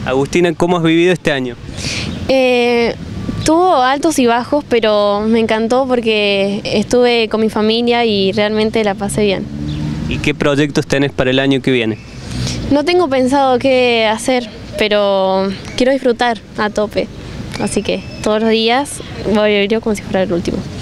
Agustina, ¿cómo has vivido este año? Tuvo altos y bajos, pero me encantó porque estuve con mi familia y realmente la pasé bien. ¿Y qué proyectos tenés para el año que viene? No tengo pensado qué hacer, pero quiero disfrutar a tope. Así que todos los días voy a vivir como si fuera el último.